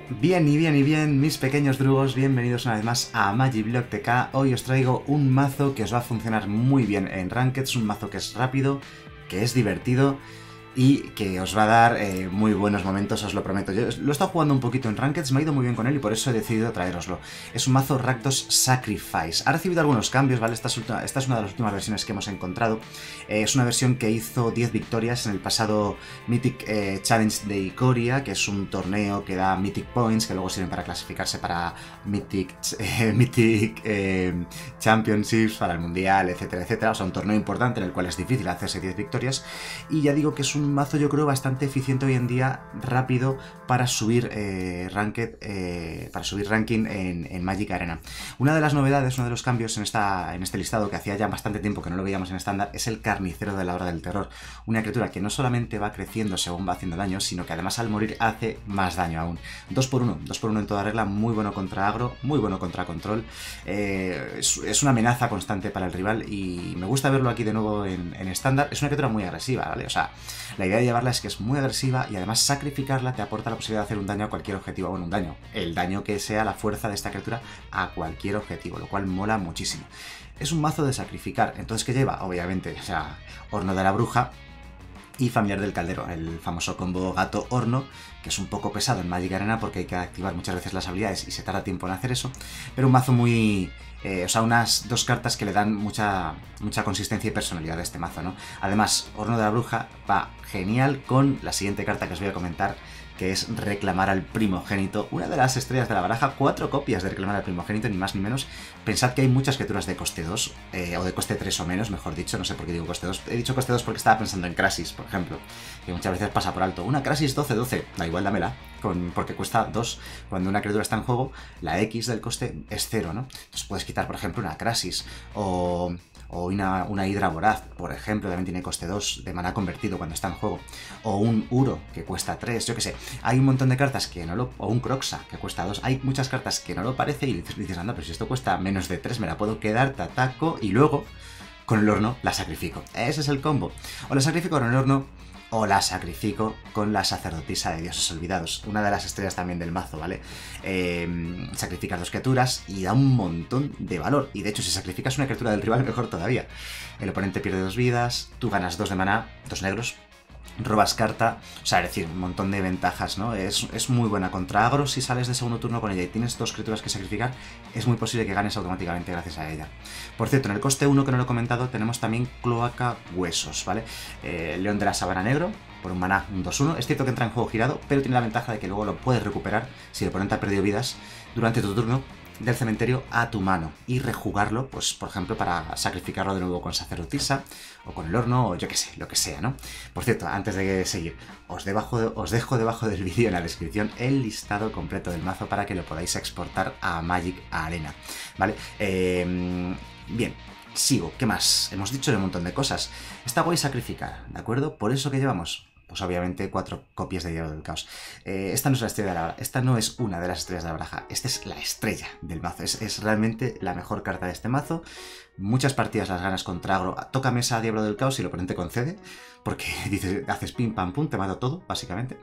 Bien y bien y bien, mis pequeños drugos, bienvenidos una vez más a Magiblock TK. Hoy os traigo un mazo que os va a funcionar muy bien en Ranked. Es un mazo que es rápido, que es divertido y que os va a dar muy buenos momentos, os lo prometo. Yo lo he estado jugando un poquito en Ranked, me ha ido muy bien con él y por eso he decidido traeroslo. Es un mazo Rakdos Sacrifice. Ha recibido algunos cambios, ¿vale? Esta es una de las últimas versiones que hemos encontrado. Es una versión que hizo 10 victorias en el pasado Mythic Challenge de Ikoria, que es un torneo que da Mythic Points, que luego sirven para clasificarse para Mythic Championships, para el Mundial, etcétera, etcétera. O sea, un torneo importante en el cual es difícil hacerse 10 victorias. Y ya digo que es un mazo, yo creo, bastante eficiente hoy en día, rápido para subir para subir ranking en Magic Arena. Una de las novedades, uno de los cambios en este listado, que hacía ya bastante tiempo que no lo veíamos en estándar, es el Carnicero de la Hora del Terror. Una criatura que no solamente va creciendo según va haciendo daño, sino que además al morir hace más daño aún. 2x1 en toda regla, muy bueno contra agro, muy bueno contra control. Es una amenaza constante para el rival y me gusta verlo aquí de nuevo en estándar. Es una criatura muy agresiva, ¿vale? O sea, la idea de llevarla es que es muy agresiva y además sacrificarla te aporta la posibilidad de hacer un daño a cualquier objetivo. Bueno, un daño. El daño que sea la fuerza de esta criatura a cualquier objetivo, lo cual mola muchísimo. Es un mazo de sacrificar. Entonces, ¿qué lleva? Obviamente, o sea, Horno de la Bruja y Familiar del Caldero, el famoso combo gato-horno, que es un poco pesado en Magic Arena porque hay que activar muchas veces las habilidades y se tarda tiempo en hacer eso, pero un mazo muy... o sea, unas dos cartas que le dan mucha consistencia y personalidad a este mazo, ¿no? Además, Horno de la Bruja va genial con la siguiente carta que os voy a comentar, que es Reclamar al Primogénito, una de las estrellas de la baraja, 4 copias de Reclamar al Primogénito, ni más ni menos. Pensad que hay muchas criaturas de coste 2, o de coste 3 o menos, mejor dicho, no sé por qué digo coste 2. He dicho coste 2 porque estaba pensando en Krasis, por ejemplo, que muchas veces pasa por alto. Una Krasis 12-12, da igual, dámela, porque cuesta 2. Cuando una criatura está en juego, la X del coste es 0, ¿no? Entonces puedes quitar, por ejemplo, una Krasis, o una Hidra Voraz, por ejemplo, también tiene coste 2 de maná convertido cuando está en juego. O un Uro, que cuesta 3, yo qué sé. Hay un montón de cartas que no lo... O un Croxa, que cuesta 2. Hay muchas cartas que no lo parece y dices, anda, pero si esto cuesta menos de 3, me la puedo quedar, te ataco y luego, con el horno, la sacrifico. Ese es el combo. O la sacrifico con el horno, o la sacrifico con la Sacerdotisa de Dioses Olvidados, una de las estrellas también del mazo, ¿vale? Sacrificas 2 criaturas y da un montón de valor. Y de hecho, si sacrificas una criatura del rival, mejor todavía. El oponente pierde 2 vidas, tú ganas 2 de maná, 2 negros, robas carta, o sea, es decir, un montón de ventajas, ¿no? Es muy buena contra agro. Si sales de segundo turno con ella y tienes 2 criaturas que sacrificar, es muy posible que ganes automáticamente gracias a ella. Por cierto, en el coste 1, que no lo he comentado, tenemos también Cloaca Huesos, ¿vale? León de la Sabana Negro, por un maná, un 2-1. Es cierto que entra en juego girado, pero tiene la ventaja de que luego lo puedes recuperar si el oponente ha perdido vidas durante tu turno del cementerio a tu mano y rejugarlo, pues por ejemplo, para sacrificarlo de nuevo con Sacerdotisa o con el horno o yo qué sé, lo que sea, ¿no? Por cierto, antes de seguir, os dejo debajo del vídeo en la descripción el listado completo del mazo para que lo podáis exportar a Magic Arena, ¿vale? Bien, sigo. ¿Qué más? Hemos dicho un montón de cosas. Está guay sacrificar, ¿de acuerdo? Por eso que llevamos... Pues obviamente 4 copias de Diablo del Caos. Esta no es la estrella de la baraja. Esta no es una de las estrellas de la baraja. Esta es la estrella del mazo. Es realmente la mejor carta de este mazo. Muchas partidas las ganas contra agro. Toca mesa Diablo del Caos y el oponente concede. Porque dices, haces pim pam pum, te mato todo, básicamente.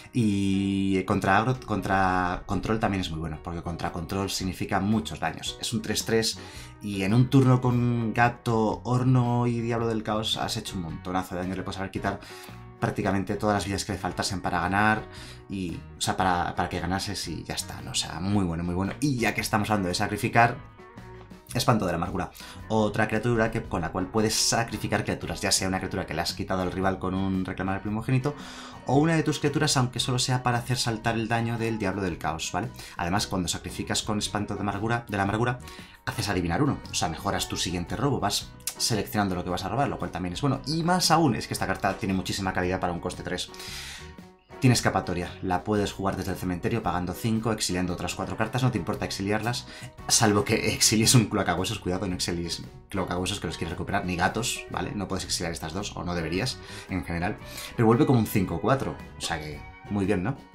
Y contra agro, contra control también es muy bueno. Porque contra control significa muchos daños. Es un 3-3 y en un turno con gato, horno y Diablo del Caos has hecho un montonazo de daño. Le puedes haber quitado prácticamente todas las vidas que le faltasen para ganar y, o sea, para que ganases y ya está, ¿no? O sea, muy bueno, muy bueno. Y ya que estamos hablando de sacrificar, Espanto de la Amargura, otra criatura con la cual puedes sacrificar criaturas, ya sea una criatura que le has quitado al rival con un Reclamar al Primogénito, o una de tus criaturas, aunque solo sea para hacer saltar el daño del Diablo del Caos, ¿vale? Además, cuando sacrificas con Espanto de la Amargura, haces adivinar 1, o sea, mejoras tu siguiente robo, vas seleccionando lo que vas a robar, lo cual también es bueno. Y más aún, es que esta carta tiene muchísima calidad para un coste 3. Tiene escapatoria, la puedes jugar desde el cementerio pagando 5, exiliando otras 4 cartas, no te importa exiliarlas, salvo que exilies un cloacahuesos, cuidado, no exilies cloacahuesos que los quieres recuperar, ni gatos, ¿vale? No puedes exiliar estas dos, o no deberías, en general, pero vuelve como un 5-4, o sea que muy bien, ¿no?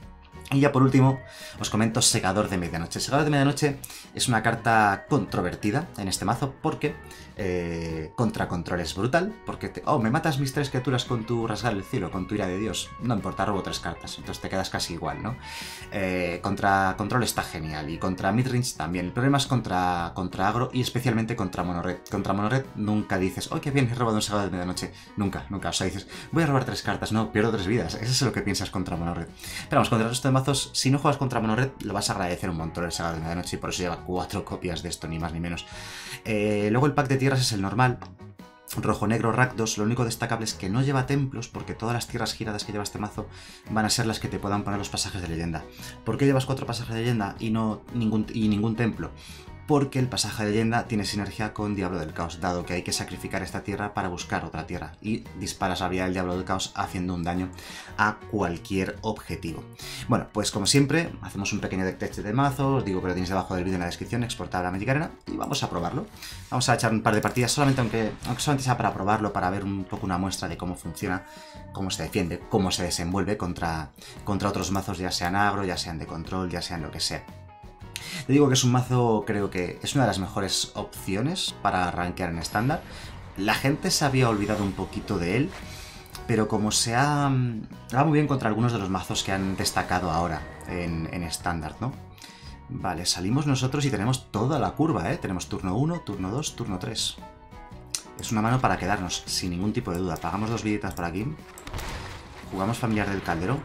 Y ya por último, os comento Segador de Medianoche. Segador de Medianoche es una carta controvertida en este mazo porque contra control es brutal, porque me matas mis 3 criaturas con tu Rasgar el Cielo, con tu Ira de Dios. No importa, robo 3 cartas, entonces te quedas casi igual, ¿no? Contra control está genial, y contra midrange también. El problema es contra agro y especialmente contra monored. Contra monored nunca dices, ¡oh, qué bien, he robado un Segador de Medianoche! Nunca, nunca. O sea, dices, voy a robar 3 cartas, no, pierdo 3 vidas. Eso es lo que piensas contra monored. Pero vamos, contra el resto de mazos, si no juegas contra monored, lo vas a agradecer un montón el Segador de Medianoche, y por eso lleva 4 copias de esto, ni más ni menos. Luego el pack de tierras es el normal. Rojo-negro Rakdos, lo único destacable es que no lleva templos, porque todas las tierras giradas que lleva este mazo van a ser las que te puedan poner los pasajes de leyenda. ¿Por qué llevas 4 pasajes de leyenda y ningún templo? Porque el pasaje de leyenda tiene sinergia con Diablo del Caos, dado que hay que sacrificar esta tierra para buscar otra tierra, y disparas la habilidad del Diablo del Caos haciendo un daño a cualquier objetivo. Bueno, pues como siempre, hacemos un pequeño deck test de mazo, os digo que lo tenéis debajo del vídeo en la descripción, exportable a Magic Arena, y vamos a probarlo. Vamos a echar un par de partidas, solamente aunque solamente sea para probarlo, para ver un poco una muestra de cómo funciona, cómo se defiende, cómo se desenvuelve contra otros mazos, ya sean agro, ya sean de control, ya sean lo que sea. Te digo que es un mazo, creo que es una de las mejores opciones para rankear en estándar. La gente se había olvidado un poquito de él, pero como va muy bien contra algunos de los mazos que han destacado ahora en estándar, ¿no? Vale, salimos nosotros y tenemos toda la curva, ¿eh? Tenemos turno 1, turno 2, turno 3. Es una mano para quedarnos, sin ningún tipo de duda. Pagamos 2 viditas por aquí. Jugamos Familiar del Caldero.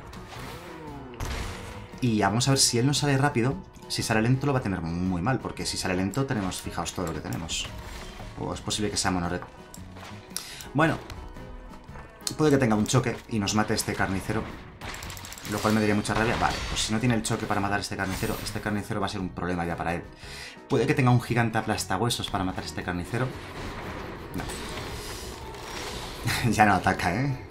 Y vamos a ver si él no sale rápido. Si sale lento lo va a tener muy mal, porque si sale lento tenemos, fijaos todo lo que tenemos. O es posible que sea monored. Bueno, puede que tenga un choque y nos mate este carnicero, lo cual me daría mucha rabia. Vale, pues si no tiene el choque para matar a este carnicero va a ser un problema ya para él. Puede que tenga un gigante aplastahuesos para matar a este carnicero. No. Ya no ataca, ¿eh?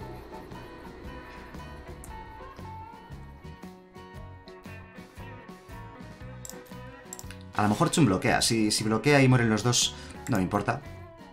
A lo mejor Chum bloquea. Si bloquea y mueren los dos, no me importa.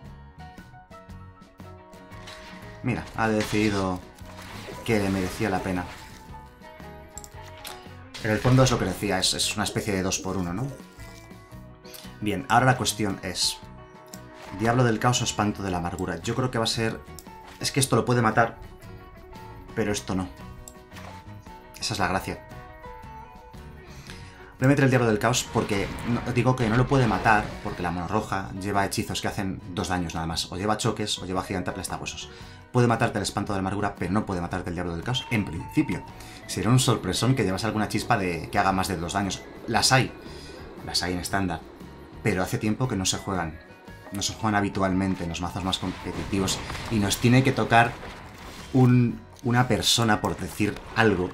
Mira, ha decidido que le merecía la pena. En el fondo es lo que decía, es una especie de 2x1, ¿no? Bien, ahora la cuestión es... Diablo del Caos o Espanto de la Amargura. Yo creo que va a ser... Es que esto lo puede matar, pero esto no. Esa es la gracia. Voy a meter el Diablo del Caos porque digo que no lo puede matar, porque la mano roja lleva hechizos que hacen 2 daños nada más. O lleva choques o lleva gigante aplastahuesos. Puede matarte el Espanto de la Amargura, pero no puede matarte el Diablo del Caos en principio. Sería un sorpresón que llevas alguna chispa que haga más de 2 daños. Las hay en estándar, pero hace tiempo que no se juegan. No se juegan habitualmente en los mazos más competitivos. Y nos tiene que tocar una persona, por decir algo,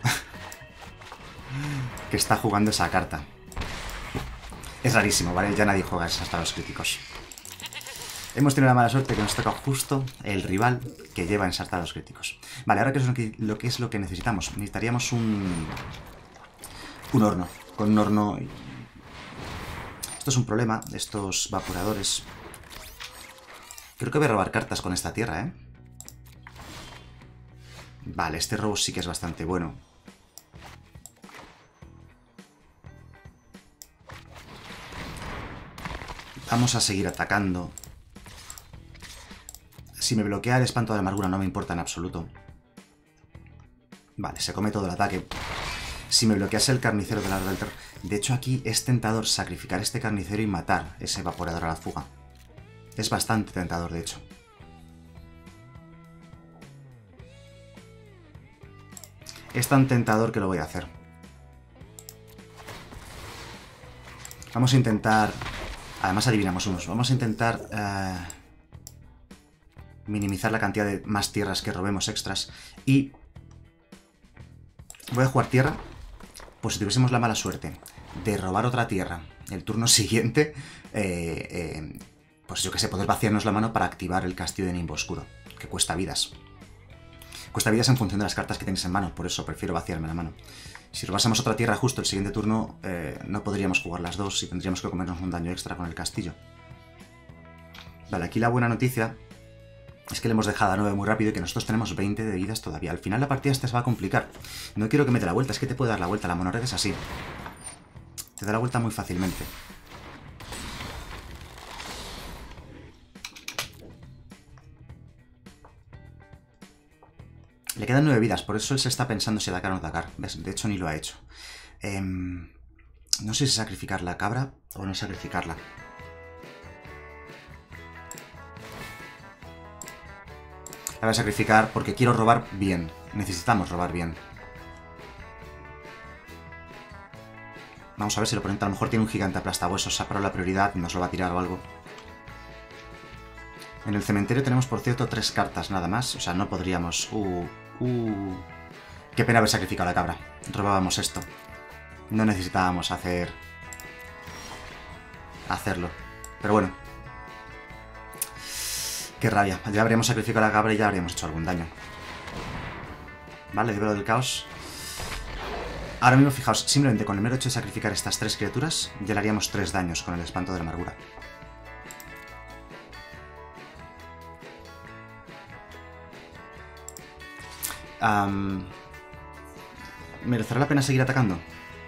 que está jugando esa carta. Es rarísimo, ¿vale? Ya nadie juega hasta los críticos. Hemos tenido la mala suerte que nos toca justo el rival que lleva ensartados críticos. Vale, ahora ¿qué es lo que necesitamos? Necesitaríamos un horno. Con un horno... Esto es un problema, estos vaporadores. Creo que voy a robar cartas con esta tierra, ¿eh? Vale, este robo sí que es bastante bueno. Vamos a seguir atacando. Si me bloquea el Espanto de la Amargura no me importa en absoluto. Vale, se come todo el ataque. Si me bloquease el carnicero del Árbol del Terror... De hecho, aquí es tentador sacrificar este carnicero y matar ese evaporador a la fuga. Es bastante tentador, de hecho. Es tan tentador que lo voy a hacer. Vamos a intentar... Además adivinamos unos. Vamos a intentar minimizar la cantidad de más tierras que robemos extras. Y voy a jugar tierra. Pues si tuviésemos la mala suerte de robar otra tierra el turno siguiente, pues yo que sé, poder vaciarnos la mano para activar el castillo de Nimbo Oscuro, que cuesta vidas. Cuesta vidas en función de las cartas que tenéis en mano, por eso prefiero vaciarme la mano. Si robásemos otra tierra justo el siguiente turno, no podríamos jugar las dos y tendríamos que comernos un daño extra con el castillo. Vale, aquí la buena noticia es que le hemos dejado a 9 muy rápido y que nosotros tenemos 20 de vidas todavía. Al final la partida esta se va a complicar. No quiero que me dé la vuelta, es que te puede dar la vuelta. La monorred es así. Te da la vuelta muy fácilmente. Le quedan 9 vidas, por eso él se está pensando si atacar o no atacar. ¿Ves? De hecho, ni lo ha hecho. No sé si sacrificar la cabra o no sacrificarla. La voy a sacrificar porque quiero robar bien. Necesitamos robar bien. Vamos a ver si el oponente a lo mejor tiene un gigante aplastahuesos. Ha parado la prioridad, nos lo va a tirar o algo. En el cementerio tenemos, por cierto, 3 cartas nada más. O sea, no podríamos... Qué pena haber sacrificado a la cabra. Robábamos esto. No necesitábamos hacerlo. Pero bueno. Qué rabia. Ya habríamos sacrificado a la cabra y ya habríamos hecho algún daño. Vale, libero del caos. Ahora mismo, fijaos, simplemente con el mero hecho de sacrificar estas 3 criaturas, ya le haríamos 3 daños con el espanto de la amargura. ¿Merecerá la pena seguir atacando?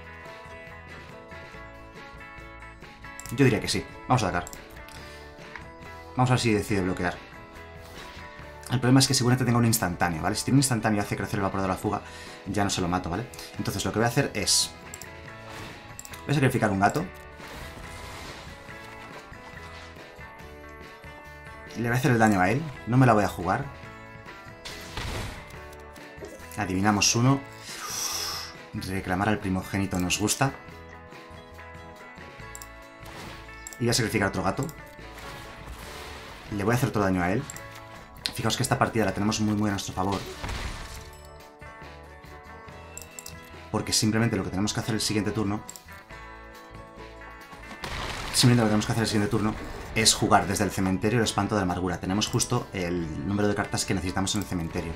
Yo diría que sí. Vamos a atacar. Vamos a ver si decide bloquear. El problema es que seguramente tenga un instantáneo, ¿vale? Si tiene un instantáneo y hace crecer el evaporador de la fuga, ya no se lo mato, ¿vale? Entonces lo que voy a hacer es... voy a sacrificar un gato. Le voy a hacer el daño a él. No me la voy a jugar. Adivinamos uno. Reclamar al primogénito nos gusta. Y voy a sacrificar otro gato. Le voy a hacer otro daño a él. Fijaos que esta partida la tenemos muy a nuestro favor. Porque simplemente lo que tenemos que hacer el siguiente turno... es jugar desde el cementerio el espanto de la amargura. Tenemos justo el número de cartas que necesitamos en el cementerio.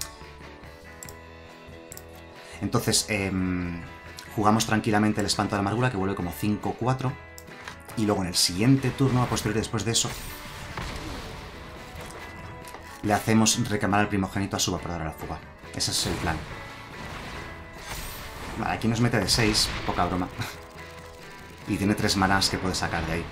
Entonces, jugamos tranquilamente el espanto de la amargura, que vuelve como 5-4. Y luego en el siguiente turno, a posteriori después de eso, le hacemos reclamar al primogénito a su evaporador a la fuga. Ese es el plan. Vale, aquí nos mete de 6, poca broma. Y tiene 3 manás que puede sacar de ahí.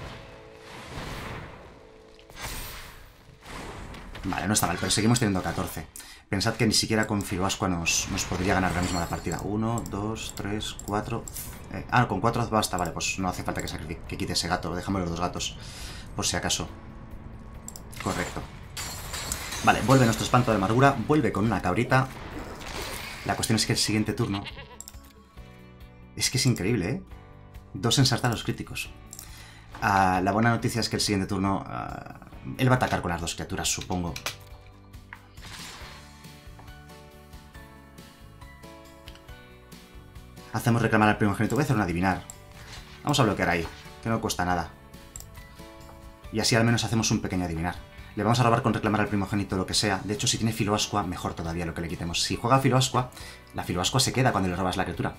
Vale, no está mal, pero seguimos teniendo 14. Pensad que ni siquiera con Filoascua nos podría ganar ahora mismo la partida. 1, 2, 3, 4... con 4 basta, vale, pues no hace falta que quite ese gato. Dejamos los 2 gatos, por si acaso. Correcto. Vale, vuelve nuestro espanto de amargura. Vuelve con una cabrita. La cuestión es que el siguiente turno... es que es increíble, ¿eh? 2 ensartar a los críticos. La buena noticia es que el siguiente turno... él va a atacar con las 2 criaturas, supongo. Hacemos reclamar al primogénito. Voy a hacer un adivinar. Vamos a bloquear ahí, que no cuesta nada. Y así al menos hacemos un pequeño adivinar. Le vamos a robar con reclamar al primogénito lo que sea. De hecho, si tiene Filoascua, mejor todavía lo que le quitemos. Si juega Filoascua, la Filoascua se queda cuando le robas la criatura.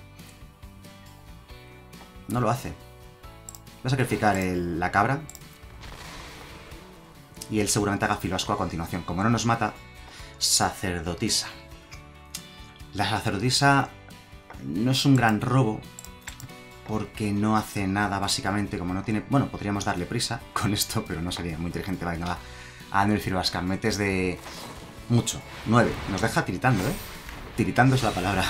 No lo hace. Voy a sacrificar la cabra. Y él seguramente haga Filoascua a continuación. Como no nos mata, sacerdotisa. La sacerdotisa no es un gran robo, porque no hace nada, básicamente, como no tiene... Bueno, podríamos darle prisa con esto, pero no sería muy inteligente. Vale, nada. A Daniel Filoascua, metes de... mucho. 9. Nos deja tiritando, ¿eh? Tiritando es la palabra.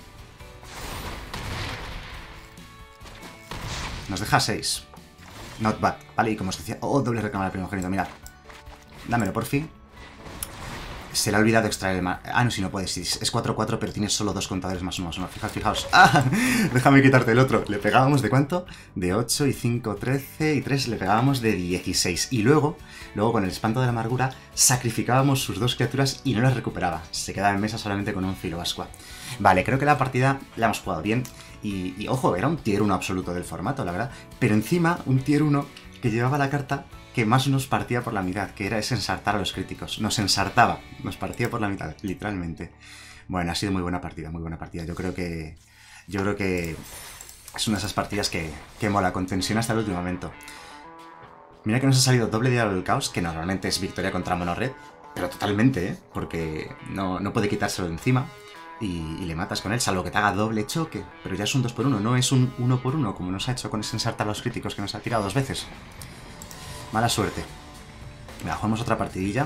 Nos deja 6. Not bad. Vale, y como os decía... Oh, doble reclamar al primogénito, mirad. Dámelo, por fin. Se le ha olvidado extraer el... no, si no puedes. Es 4-4, pero tienes solo 2 contadores más 1 más 1. Fijaos. ¡Ah! Déjame quitarte el otro. Le pegábamos ¿de cuánto? De 8 y 5, 13 y 3 le pegábamos de 16. Y luego con el espanto de la amargura, sacrificábamos sus 2 criaturas y no las recuperaba. Se quedaba en mesa solamente con un Filoascua. Vale, creo que la partida la hemos jugado bien. Y ojo, era un tier 1 absoluto del formato, la verdad. Pero encima, un tier 1 que llevaba la carta que más nos partía por la mitad, que era ese ensartar a los críticos. Nos ensartaba, nos partía por la mitad, literalmente. Bueno, ha sido muy buena partida, muy buena partida. Yo creo que es una de esas partidas que mola, con tensión hasta el último momento. Mira que nos ha salido doble diablo del caos, que normalmente es victoria contra mono red, Pero totalmente, ¿eh? Porque no puede quitárselo de encima y le matas con él, salvo que te haga doble choque. Pero ya es un 2x1, no es un 1x1 como nos ha hecho con ese ensartar a los críticos que nos ha tirado 2 veces. Mala suerte. Venga, jugamos otra partidilla.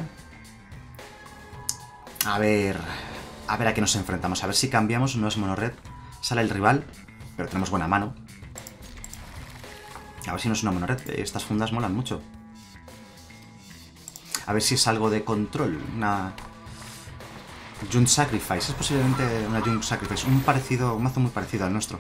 A ver a qué nos enfrentamos. A ver si cambiamos. No es mono-red. Sale el rival, pero tenemos buena mano. A ver si no es una mono-red. Estas fundas molan mucho. A ver si es algo de control. Una Junk Sacrifice. Es posiblemente una Junk Sacrifice. Un mazo muy parecido al nuestro.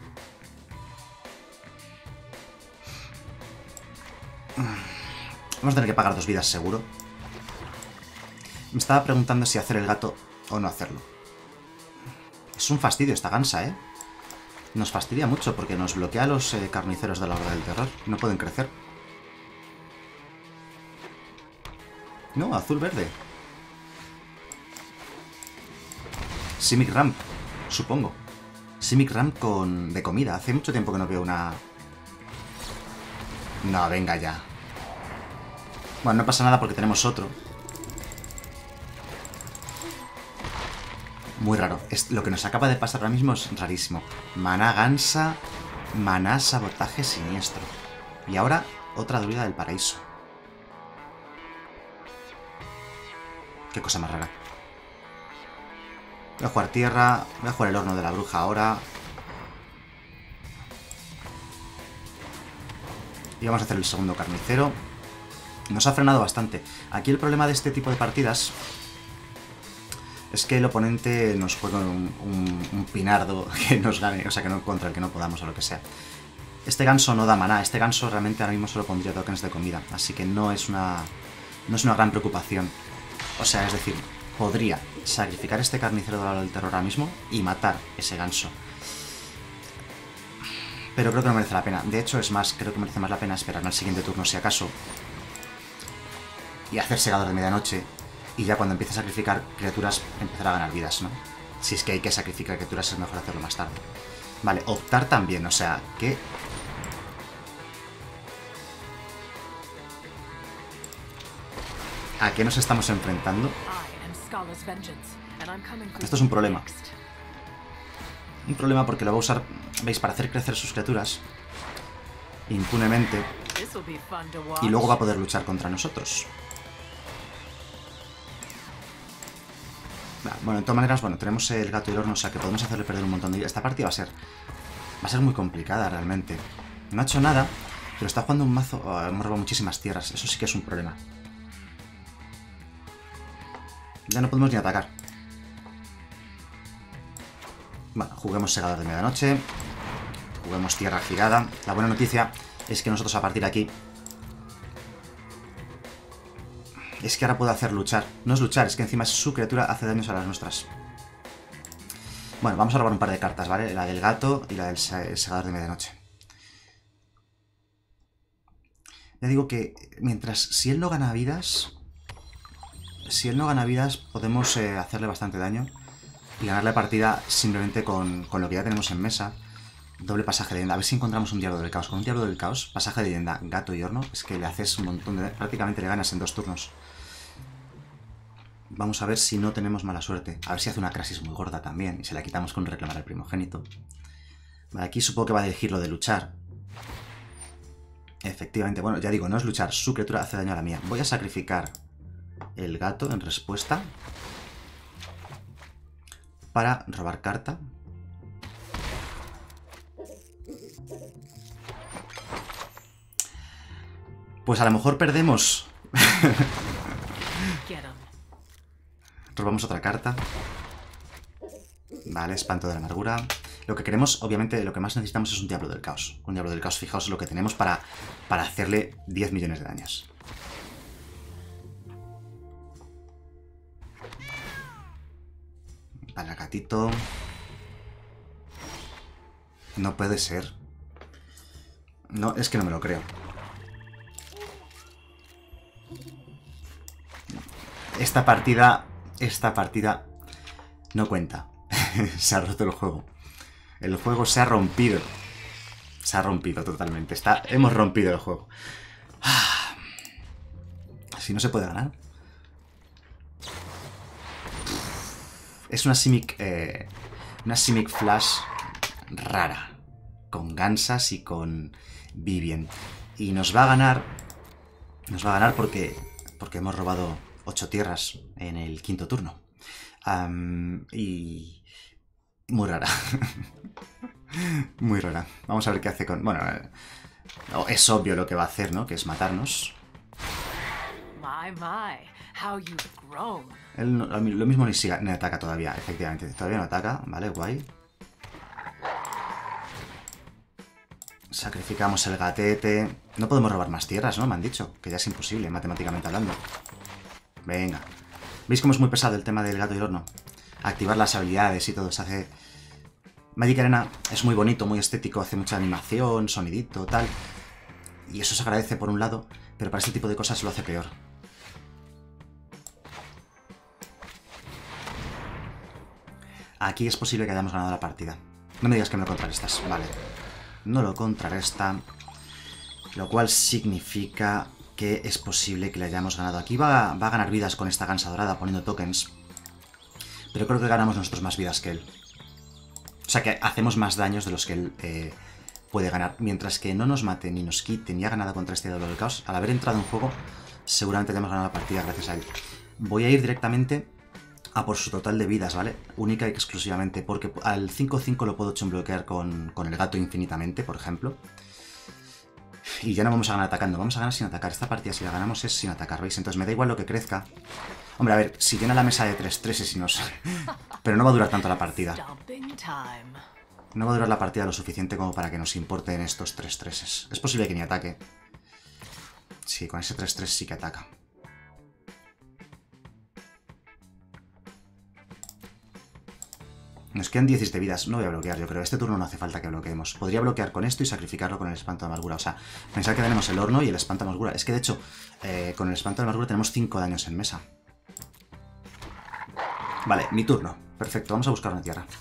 Vamos a tener que pagar 2 vidas seguro. Me estaba preguntando si hacer el gato o no hacerlo. Es un fastidio esta gansa, ¿eh? Nos fastidia mucho porque nos bloquea a los carniceros de la Horda del Terror. No pueden crecer. No, azul-verde. Simic Ramp, supongo. Simic Ramp de comida. Hace mucho tiempo que no veo una... No, venga ya. Bueno, no pasa nada porque tenemos otro. Muy raro. Lo que nos acaba de pasar ahora mismo es rarísimo. Maná gansa, maná sabotaje siniestro. Y ahora, otra druida del paraíso. Qué cosa más rara. Voy a jugar tierra, voy a jugar el horno de la bruja ahora. Y vamos a hacer el segundo carnicero. Nos ha frenado bastante. Aquí el problema de este tipo de partidas es que el oponente nos juega un pinardo que nos gane, o sea, que no contra el que no podamos o lo que sea. Este ganso no da maná, este ganso realmente ahora mismo solo pondría tokens de comida, así que no es una gran preocupación. O sea, es decir, podría sacrificar este carnicero del terror ahora mismo y matar ese ganso. Pero creo que no merece la pena. De hecho, es más, creo que merece más la pena esperarme al siguiente turno si acaso y hacer segador de medianoche. Y ya cuando empiece a sacrificar criaturas, empezar a ganar vidas, ¿no? Si es que hay que sacrificar criaturas, es mejor hacerlo más tarde. Vale, optar también, o sea, que... ¿A qué nos estamos enfrentando? Esto es un problema. Un problema porque lo va a usar, veis, para hacer crecer sus criaturas impunemente. Y luego va a poder luchar contra nosotros. Bueno, de todas maneras, bueno, tenemos el gato y el horno, o sea que podemos hacerle perder un montón de... Esta partida va a ser muy complicada realmente. No ha hecho nada, pero está jugando un mazo... Oh, hemos robado muchísimas tierras, eso sí que es un problema. Ya no podemos ni atacar. Bueno, juguemos segador de medianoche. Juguemos tierra girada. La buena noticia es que nosotros a partir de aquí... Es que ahora puedo hacer luchar. No es luchar, es que encima su criatura hace daños a las nuestras. Bueno, vamos a robar un par de cartas, ¿vale? La del gato y la del segador de medianoche. Ya digo que mientras... Si él no gana vidas... Si él no gana vidas, podemos hacerle bastante daño. Y ganar la partida simplemente con lo que ya tenemos en mesa. Doble pasaje de leyenda. A ver si encontramos un diablo del caos. Con un diablo del caos, pasaje de leyenda, gato y horno, es que le haces un montón de... Prácticamente le ganas en 2 turnos. Vamos a ver si no tenemos mala suerte. A ver si hace una crisis muy gorda también. Y se la quitamos con reclamar al primogénito. Vale, aquí supongo que va a elegir lo de luchar. Efectivamente, bueno, ya digo, no es luchar. Su criatura hace daño a la mía. Voy a sacrificar el gato en respuesta. Para robar carta. Pues a lo mejor perdemos. Robamos otra carta. Vale, espanto de la amargura. Lo que queremos, obviamente, lo que más necesitamos es un diablo del caos. Un diablo del caos, fijaos lo que tenemos para hacerle 10 millones de daños. Vale, gatito. No puede ser. No, es que no me lo creo. Esta partida no cuenta. Se ha roto el juego. El juego se ha rompido. Se ha rompido totalmente. Hemos rompido el juego. Si no se puede ganar. Es una Simic Flash rara, con Gansas y con Vivien. Y nos va a ganar porque hemos robado 8 tierras en el quinto turno. Y muy rara. Muy rara. Vamos a ver qué hace con... Bueno, es obvio lo que va a hacer, ¿no? Que es matarnos. Él lo mismo ni ataca todavía, efectivamente. Todavía no ataca, ¿vale? Guay. Sacrificamos el gatete. No podemos robar más tierras, ¿no? Me han dicho que ya es imposible, matemáticamente hablando. Venga. ¿Veis cómo es muy pesado el tema del gato y el horno? Activar las habilidades y todo se hace... Magic Arena es muy bonito, muy estético, hace mucha animación, sonidito, tal. Y eso se agradece por un lado, pero para este tipo de cosas lo hace peor. Aquí es posible que hayamos ganado la partida. No me digas que me lo contrarrestas. Vale. No lo contrarresta. Lo cual significa que es posible que le hayamos ganado. Aquí va a ganar vidas con esta gansa dorada poniendo tokens. Pero creo que ganamos nosotros más vidas que él. O sea que hacemos más daños de los que él puede ganar. Mientras que no nos mate ni nos quite ni ha ganado contra este diablo del caos, al haber entrado en juego, seguramente hayamos ganado la partida gracias a él. Voy a ir directamente a por su total de vidas, ¿vale? Única y exclusivamente, porque al 5-5 lo puedo bloquear con el gato infinitamente, por ejemplo. Y ya no vamos a ganar atacando, vamos a ganar sin atacar. Esta partida si la ganamos es sin atacar, ¿veis? Entonces me da igual lo que crezca. Hombre, a ver, si llena la mesa de 3-3 y nos... Pero no va a durar tanto la partida. No va a durar la partida lo suficiente como para que nos importen estos 3-3. Es posible que ni ataque. Sí, con ese 3-3 sí que ataca. Nos quedan 17 vidas. No voy a bloquear, yo creo. Este turno no hace falta que bloqueemos. Podría bloquear con esto y sacrificarlo con el espanto de amargura. O sea, pensar que tenemos el horno y el espanto de amargura. Es que, de hecho, con el espanto de amargura tenemos 5 daños en mesa. Vale, mi turno. Perfecto, vamos a buscar una tierra.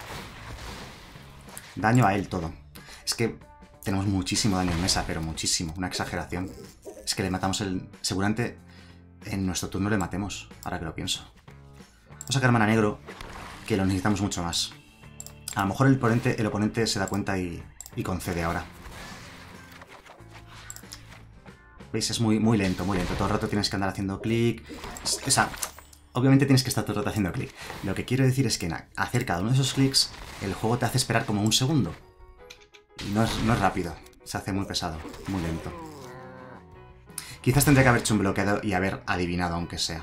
Daño a él todo. Es que tenemos muchísimo daño en mesa, pero muchísimo. Una exageración. Es que le matamos el... Seguramente en nuestro turno le matemos, ahora que lo pienso. Vamos a sacar mana negro, que lo necesitamos mucho más. A lo mejor el oponente se da cuenta y concede ahora. ¿Veis? Es muy lento, muy lento. Todo el rato tienes que andar haciendo clic. O sea, obviamente tienes que estar todo el rato haciendo clic. Lo que quiero decir es que hacer cada uno de esos clics, el juego te hace esperar como un segundo. Y no es rápido. Se hace muy pesado, muy lento. Quizás tendría que haber hecho un bloqueado y haber adivinado, aunque sea.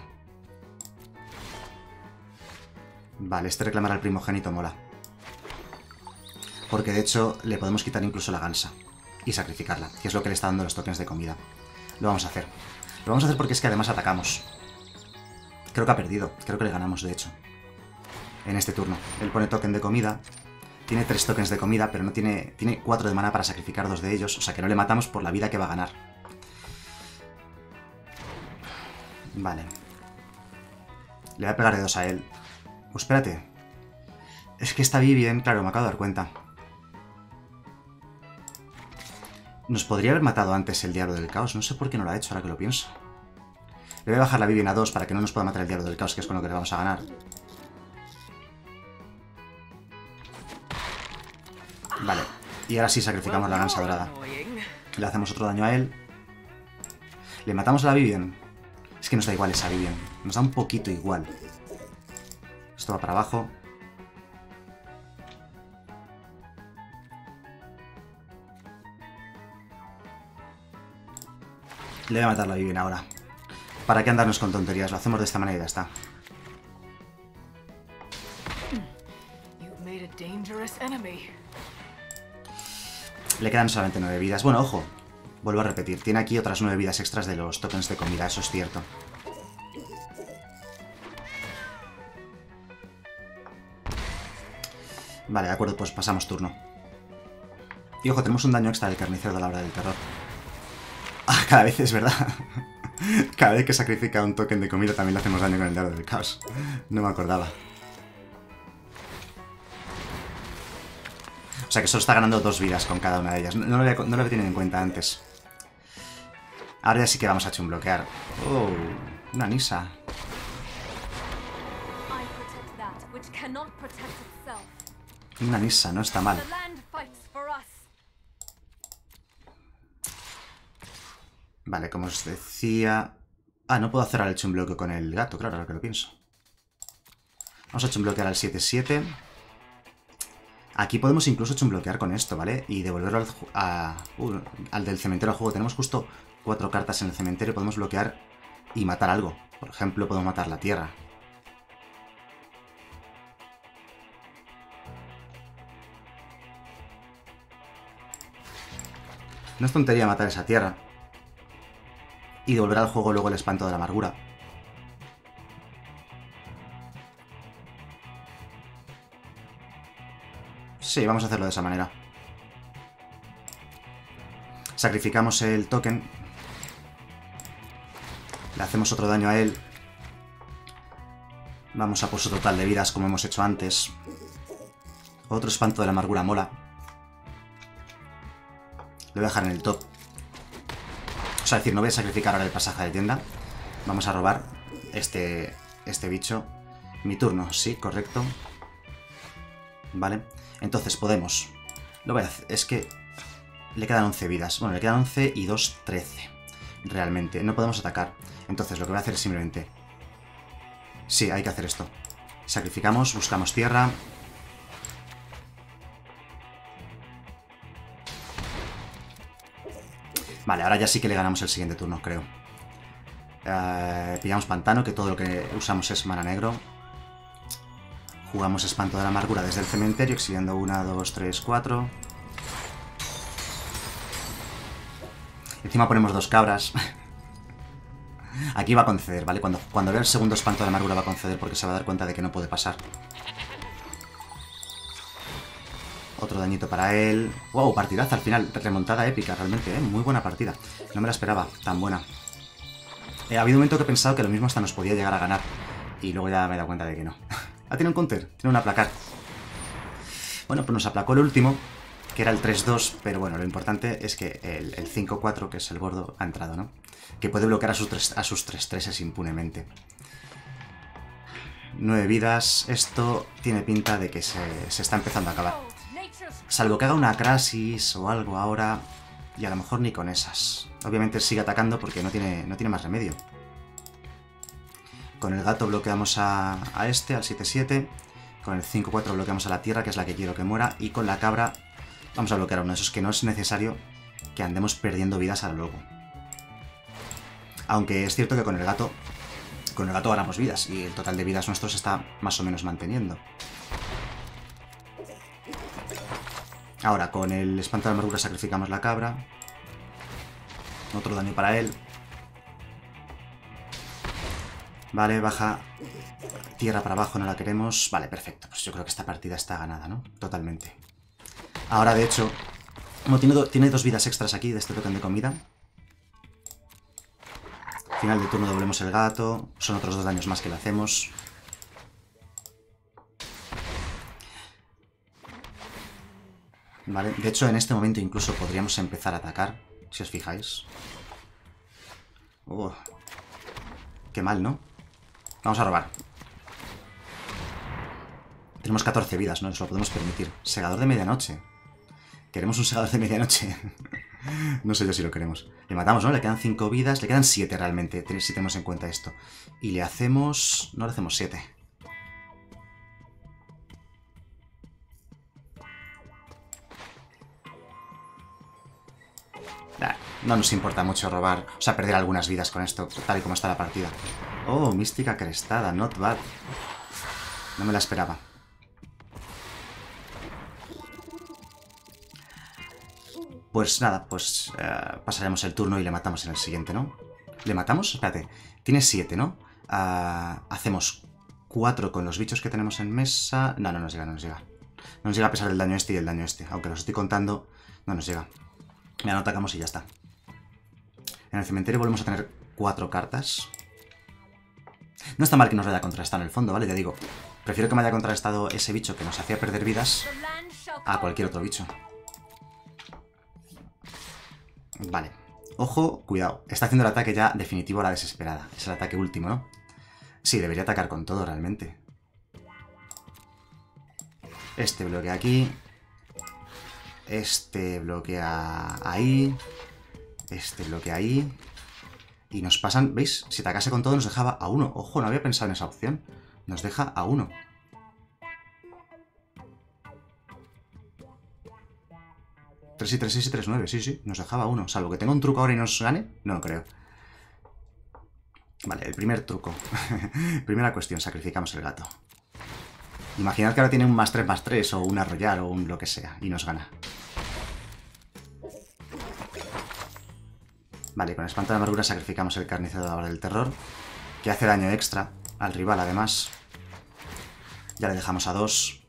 Vale, este reclamar al primogénito mola. Porque de hecho le podemos quitar incluso la gansa y sacrificarla, que es lo que le está dando los tokens de comida. Lo vamos a hacer. Lo vamos a hacer porque es que además atacamos. Creo que ha perdido. Creo que le ganamos, de hecho. En este turno. Él pone token de comida. Tiene 3 tokens de comida, pero no tiene 4 de mana para sacrificar 2 de ellos. O sea que no le matamos por la vida que va a ganar. Vale. Le voy a pegar de 2 a él. Espérate. Es que está bien, claro, me acabo de dar cuenta. Nos podría haber matado antes el Diablo del Caos. No sé por qué no lo ha hecho, ahora que lo pienso. Le voy a bajar la Vivien a 2 para que no nos pueda matar el Diablo del Caos, que es con lo que le vamos a ganar. Vale. Y ahora sí sacrificamos la gansa dorada. Le hacemos otro daño a él. Le matamos a la Vivien. Es que nos da igual esa Vivien. Nos da un poquito igual. Esto va para abajo. Le voy a matar la Vivien ahora. ¿Para qué andarnos con tonterías? Lo hacemos de esta manera y ya está. Le quedan solamente 9 vidas. Bueno, ojo. Vuelvo a repetir. Tiene aquí otras 9 vidas extras de los tokens de comida. Eso es cierto. Vale, de acuerdo. Pues pasamos turno. Y ojo, tenemos un daño extra del carnicero de la hora del terror. Ah, cada vez es verdad. Cada vez que sacrifica un token de comida también le hacemos daño con el Diablo del Caos. No me acordaba. O sea que solo está ganando 2 vidas con cada una de ellas. No lo había tenido en cuenta antes. Ahora ya sí que vamos a chunbloquear. Oh, una Nisa. Una Nissa, no está mal. Vale, como os decía... Ah, no puedo hacer al hecho un bloqueo con el gato, claro, ahora que lo pienso. Vamos a hecho un bloquear al 7-7. Aquí podemos incluso hecho un bloquear con esto, ¿vale? Y devolverlo al del cementerio al juego. Tenemos justo 4 cartas en el cementerio. Podemos bloquear y matar algo. Por ejemplo, podemos matar la tierra. No es tontería matar esa tierra. Y devolver al juego luego el espanto de la amargura. Sí, vamos a hacerlo de esa manera. Sacrificamos el token. Le hacemos otro daño a él. Vamos a por su total de vidas como hemos hecho antes. Otro espanto de la amargura mola. Lo voy a dejar en el top. O sea, es decir, no voy a sacrificar ahora el pasaje de tienda. Vamos a robar este bicho. Mi turno, sí, correcto. Vale. Entonces podemos... Lo voy a hacer. Es que le quedan 11 vidas. Bueno, le quedan 11 y 2, 13. Realmente. No podemos atacar. Entonces lo que voy a hacer es simplemente... Sí, hay que hacer esto. Sacrificamos, buscamos tierra. Vale, ahora ya sí que le ganamos el siguiente turno, creo. Pillamos pantano, que todo lo que usamos es mana negro. Jugamos espanto de la amargura desde el cementerio, exiliando 1, 2, 3, 4. Encima ponemos 2 cabras. Aquí va a conceder, ¿vale? Cuando vea el segundo espanto de la amargura va a conceder porque se va a dar cuenta de que no puede pasar. Otro dañito para él. ¡Wow! Partidaza al final. Remontada épica, realmente, ¿eh? Muy buena partida. No me la esperaba tan buena. Ha habido un momento que he pensado que lo mismo hasta nos podía llegar a ganar. Y luego ya me he dado cuenta de que no. Ah, tiene un counter. Tiene un aplacar. Bueno, pues nos aplacó el último, que era el 3-2. Pero bueno, lo importante es que el 5-4, que es el gordo, ha entrado, ¿no? Que puede bloquear a sus 3-3s impunemente. 9 vidas. Esto tiene pinta de que se está empezando a acabar. Salvo que haga una Crasis o algo ahora. Y a lo mejor ni con esas. Obviamente sigue atacando porque no tiene más remedio. Con el gato bloqueamos a este, al 7-7. Con el 5-4 bloqueamos a la tierra, que es la que quiero que muera. Y con la cabra vamos a bloquear a uno de esos, que no es necesario que andemos perdiendo vidas a lo loco. Aunque es cierto que con el gato ganamos vidas. Y el total de vidas nuestro se está más o menos manteniendo. Ahora, con el espanto de la amargura sacrificamos la cabra. Otro daño para él. Vale, baja tierra para abajo, no la queremos. Vale, perfecto. Pues yo creo que esta partida está ganada, ¿no? Totalmente. Ahora, de hecho, como tiene 2 vidas extras aquí de este token de comida. Final de turno doblemos el gato. Son otros 2 daños más que le hacemos. Vale, de hecho en este momento incluso podríamos empezar a atacar, si os fijáis. Qué mal, ¿no? Vamos a robar. Tenemos 14 vidas, ¿no? Nos lo podemos permitir. Segador de medianoche. ¿Queremos un segador de medianoche? No sé yo si lo queremos. Le matamos, ¿no? Le quedan 5 vidas. Le quedan 7 realmente, si tenemos en cuenta esto. Y le hacemos... No le hacemos 7. No nos importa mucho robar, o sea, perder algunas vidas con esto, tal y como está la partida. Oh, mística crestada, not bad. No me la esperaba. Pues nada, pues pasaremos el turno y le matamos en el siguiente, ¿no? ¿Le matamos? Espérate, tiene 7, ¿no? Hacemos 4 con los bichos que tenemos en mesa... No, no nos llega, no nos llega. No nos llega a pesar del daño este y el daño este. Aunque los estoy contando, no nos llega. Ya no atacamos y ya está. En el cementerio volvemos a tener 4 cartas. No está mal que nos haya contrastado en el fondo, ¿vale? Ya digo, prefiero que me haya contrastado ese bicho que nos hacía perder vidas a cualquier otro bicho. Vale. Ojo, cuidado. Está haciendo el ataque ya definitivo a la desesperada. Es el ataque último, ¿no? Sí, debería atacar con todo realmente. Este bloquea aquí. Este bloquea ahí. Este bloquea ahí. Y nos pasan, ¿veis? Si atacase con todo nos dejaba a 1. Ojo, no había pensado en esa opción. Nos deja a 1. Tres y 3, 6 y 3, 9. Sí, sí, nos dejaba a 1. Salvo que tenga un truco ahora y nos gane. No lo creo. Vale, el primer truco. Primera cuestión, sacrificamos el gato. Imaginad que ahora tiene un +3/+3 o un arrollar o un lo que sea. Y nos gana. Vale, con espanto de amargura sacrificamos el carnicero del terror, que hace daño extra al rival además. Ya le dejamos a 2.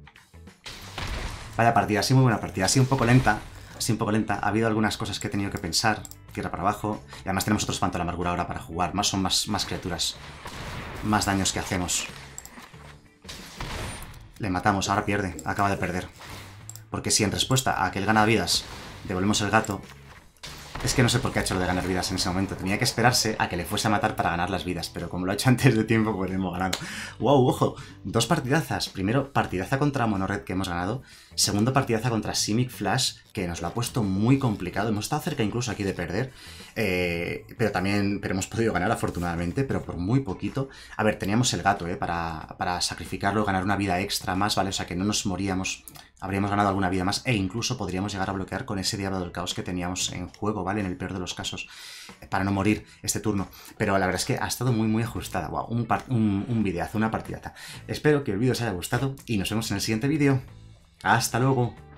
Vaya partida, así muy buena partida, así un poco lenta. Así un poco lenta. Ha habido algunas cosas que he tenido que pensar. Tierra para abajo. Y además tenemos otro espanto de la amargura ahora para jugar. Son más criaturas. Más daños que hacemos. Le matamos, ahora pierde. Acaba de perder. Porque si en respuesta a que él gana vidas devolvemos el gato... Es que no sé por qué ha hecho lo de ganar vidas en ese momento. Tenía que esperarse a que le fuese a matar para ganar las vidas. Pero como lo ha hecho antes de tiempo, pues hemos ganado. ¡Wow! ¡Ojo! 2 partidazas. Primero, partidaza contra Monored que hemos ganado. Segundo, partidaza contra Simic Flash, que nos lo ha puesto muy complicado. Hemos estado cerca incluso aquí de perder. Pero hemos podido ganar afortunadamente, pero por muy poquito. A ver, teníamos el gato, para sacrificarlo, ganar una vida extra más, ¿vale? O sea que no nos moríamos... Habríamos ganado alguna vida más e incluso podríamos llegar a bloquear con ese Diablo del Caos que teníamos en juego, ¿vale? En el peor de los casos, para no morir este turno. Pero la verdad es que ha estado muy ajustada. Wow, un videazo, una partidaza. Espero que el vídeo os haya gustado y nos vemos en el siguiente vídeo. ¡Hasta luego!